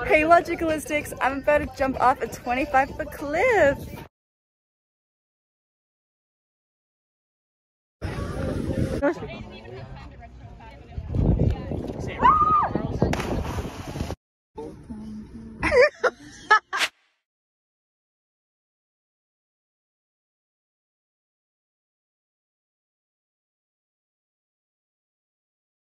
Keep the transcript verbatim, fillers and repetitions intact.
Hey Logicalistics, I'm about to jump off a twenty-five foot cliff.